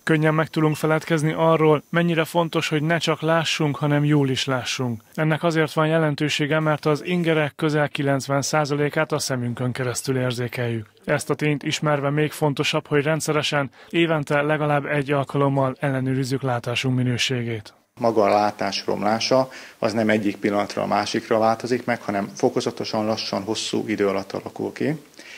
Könnyen meg tudunk feledkezni arról, mennyire fontos, hogy ne csak lássunk, hanem jól is lássunk. Ennek azért van jelentősége, mert az ingerek közel 90%-át a szemünkön keresztül érzékeljük. Ezt a tényt ismerve még fontosabb, hogy rendszeresen, évente legalább egy alkalommal ellenőrizzük látásunk minőségét. Maga a látás romlása az nem egyik pillanatra a másikra változik meg, hanem fokozatosan, lassan, hosszú idő alatt alakul ki.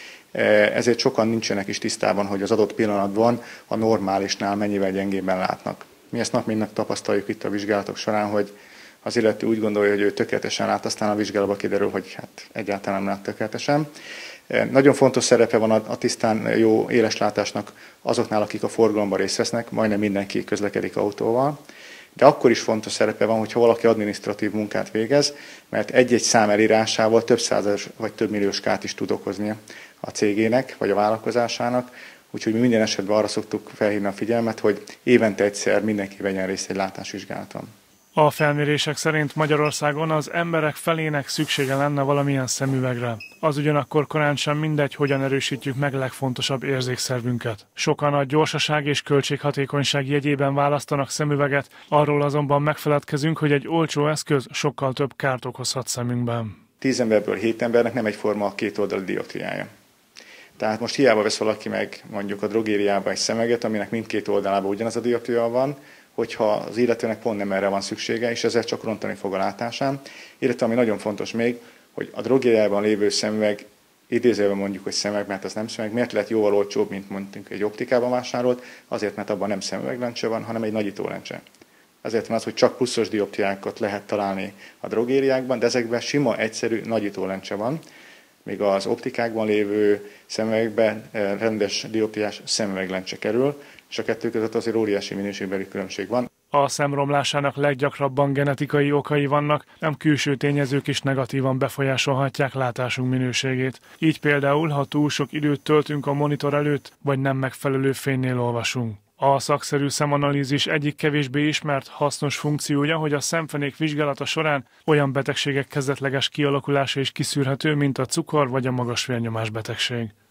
Ezért sokan nincsenek is tisztában, hogy az adott pillanatban a normálisnál mennyivel gyengébben látnak. Mi ezt nap mint nap tapasztaljuk itt a vizsgálatok során, hogy az illető úgy gondolja, hogy ő tökéletesen lát, aztán a vizsgálatban kiderül, hogy hát egyáltalán nem lát tökéletesen. Nagyon fontos szerepe van a tisztán jó éleslátásnak azoknál, akik a forgalomban részt vesznek, majdnem mindenki közlekedik autóval. De akkor is fontos szerepe van, hogyha valaki adminisztratív munkát végez, mert egy-egy szám elírásával több százezer vagy több milliós kárt is tud okozni a cégének vagy a vállalkozásának. Úgyhogy mi minden esetben arra szoktuk felhívni a figyelmet, hogy évente egyszer mindenki vegyen részt egy látásvizsgálaton. A felmérések szerint Magyarországon az emberek felének szüksége lenne valamilyen szemüvegre. Az ugyanakkor korán sem mindegy, hogyan erősítjük meg legfontosabb érzékszervünket. Sokan a gyorsaság és költséghatékonyság jegyében választanak szemüveget, arról azonban megfeledkezünk, hogy egy olcsó eszköz sokkal több kárt okozhat szemünkben. 10 emberből 7 embernek nem egyforma a kétoldalú dioptriája. Tehát most hiába vesz valaki meg mondjuk a drogériába egy szemüveget, aminek mindkét oldalában ugyanaz a dioptria van, hogyha az illetőnek pont nem erre van szüksége, és ezzel csak rontani fog a látásán. Illetve ami nagyon fontos még, hogy a drogériában lévő szemüveg, idézőjelben mondjuk, hogy szemüveg, mert az nem szemüveg, miért lehet jóval olcsóbb, mint mondjuk egy optikában vásárolt? Azért, mert abban nem szemüveglencse van, hanem egy nagyítólencse. Azért van az, hogy csak pluszos dioptriákat lehet találni a drogériákban, de ezekben sima, egyszerű nagyítólencse van, míg az optikákban lévő szemüvegben rendes dioptriás szemüveglencse kerül, és a kettő között azért óriási minőségbeli különbség van. A szemromlásának leggyakrabban genetikai okai vannak, ám külső tényezők is negatívan befolyásolhatják látásunk minőségét. Így például, ha túl sok időt töltünk a monitor előtt, vagy nem megfelelő fénynél olvasunk. A szakszerű szemanalízis egyik kevésbé ismert hasznos funkciója, hogy a szemfenék vizsgálata során olyan betegségek kezdetleges kialakulása is kiszűrhető, mint a cukor vagy a magas vérnyomás betegség.